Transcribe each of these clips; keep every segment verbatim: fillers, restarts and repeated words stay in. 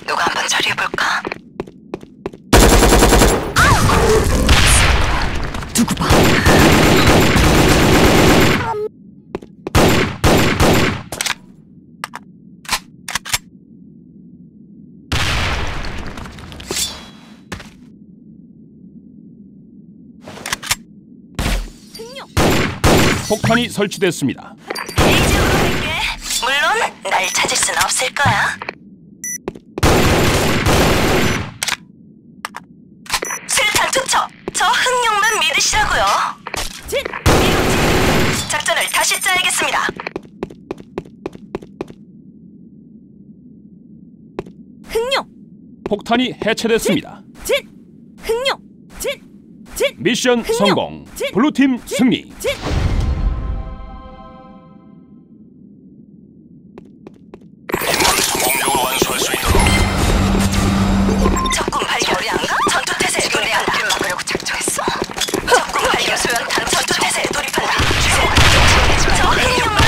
누가 한번 처리해볼까? 두고 봐. 폭탄이 설치됐습니다. 개인적으로 할게. 물론 날 찾을 순 없을 거야. 실탄 투척! 저 흥룡만 믿으시라고요. 작전을 다시 짜야겠습니다. 흥룡! 폭탄이 해체됐습니다. 진! 흥룡! 진! 진! 미션 흥룡! 성공. 진! 블루팀 승리. 진! 성공적으로 완수할 수 있도록. 적군 발견이 안가? 전투 태세에 돌입한다. 길을 막으려고 작정했어. 적군 발견 소연탄 전투 태세에 돌입한다. 저 흥룡만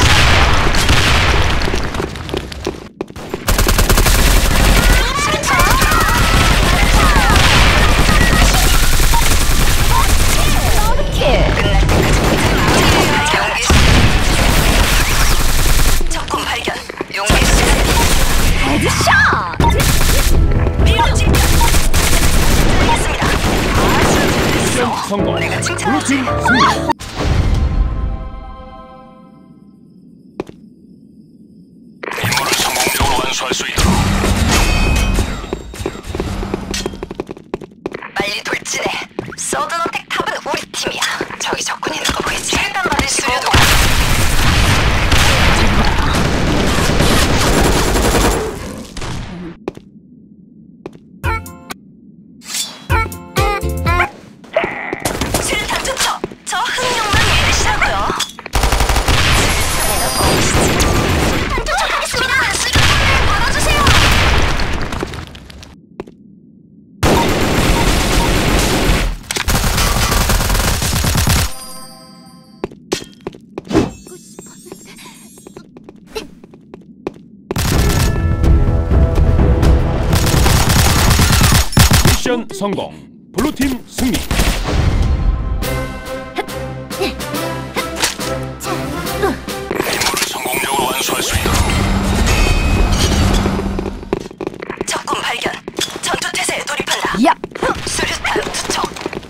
적군 발견. 용기 헤드샷! 미로 집결! 알겠습니다. 미션 성공. 내가 칭찬하지. 블루팀 승리. 임무를 성공적으로 완수할 수 있도록. 빨리 돌진해. 서든어택 탑은 우리 팀이야. 저기 적군 있는 거 보이지? 일단 받을 수료도. 실탄 투척! 저 흥룡만 믿으시라고요. 내가 보이시지? 실탄 투척하겠습니다. 수류탄을 받아주세요. 미션 성공. 블루팀 승리. 임무를 성공적으로 완수할 수 있도록. 적군 발견. 전투 태세에 돌입한다. 야! 수류탄 투척.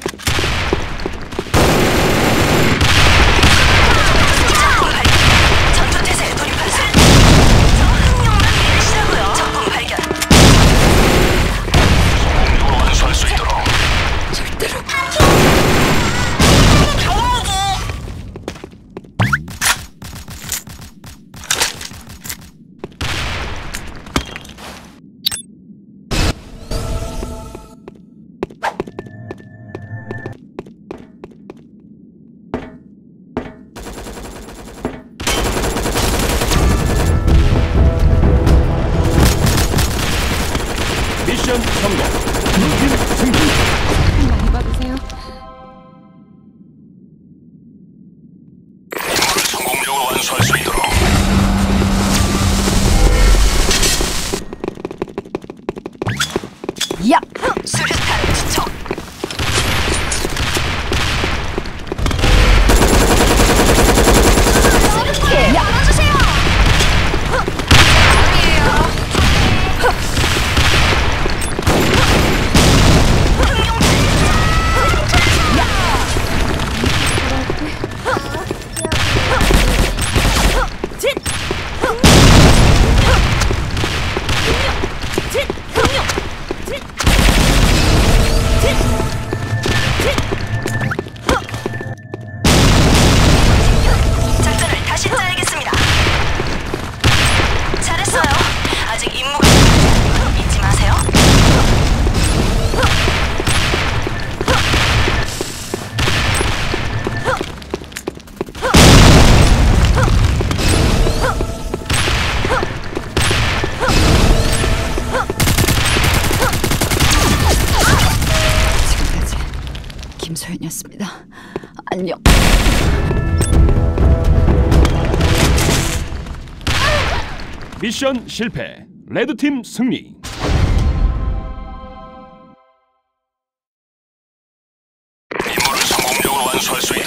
적군 발견. 전투 태세에 돌입한다. 저 흥룡만 믿으시라고요. 적군 발견. 성공적으로 완수할 수 있도록. 절대로. 미션 성공. 블루팀 승리. 많이 받으세요. 임무를 성공적으로 완수할 수 있도록. 야! 수류탄 투척. 야! 받아주세요. 진! 진! 흥룡! 진! 진! 진! 작전을 다시 짜야겠습니다. 잘했어요. 아직 임무가 끝나지 잊지 마세요. 지금까지 김소연이었습니다. 안녕. 미션 실패. 레드팀 승리. 완수할 수 있.